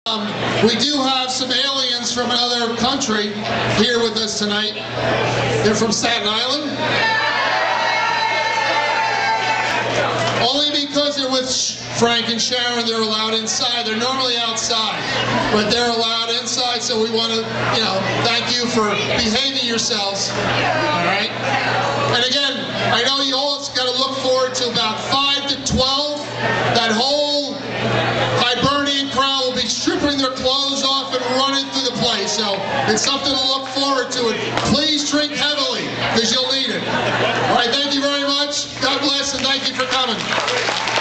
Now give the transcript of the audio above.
We do have some aliens from another country here with us tonight. They're from Staten Island. Only because they're with Frank and Sharon, they're allowed inside. They're normally outside, but they're allowed inside, so we want to, thank you for behaving yourselves. All right? And again, I know you all got to look forward to about 5 to 12. That whole Hibernian crowd will be stripping their clothes off and running through the place. So it's something to look forward to. And please drink heavily, because you'll need it. All right, thank you very much. God bless, and thank you for coming.